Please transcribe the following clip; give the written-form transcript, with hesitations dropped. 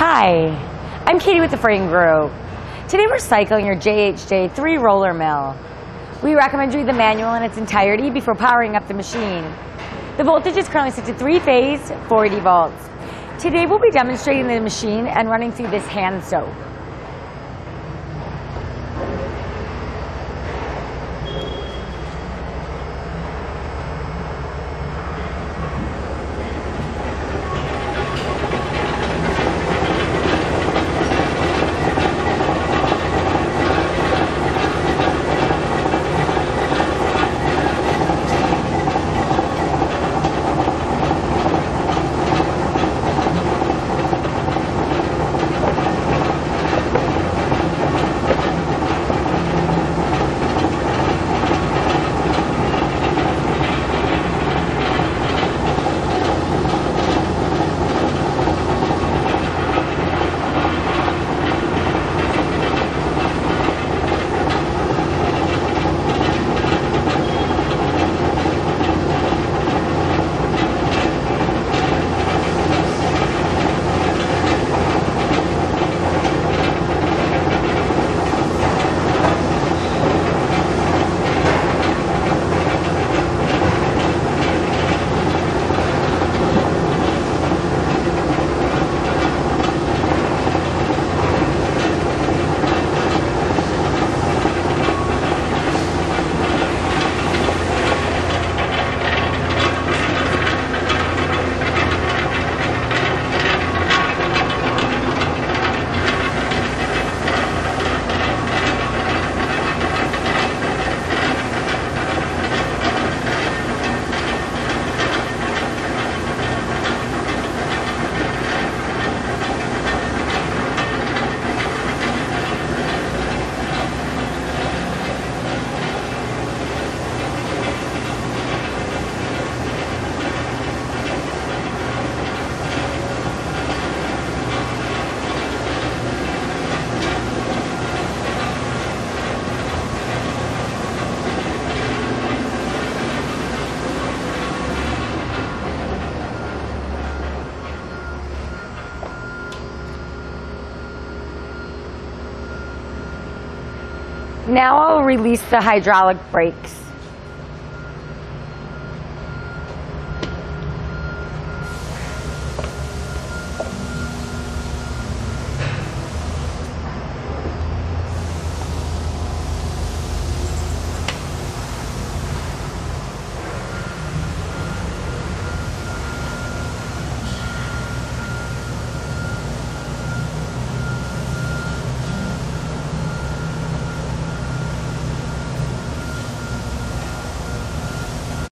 Hi, I'm Katie with the Frain Group. Today we're cycling your JHJ 3 roller mill. We recommend you read the manual in its entirety before powering up the machine. The voltage is currently set to 3-phase, 40 volts. Today we'll be demonstrating the machine and running through this hand soap. Now I'll release the hydraulic brakes.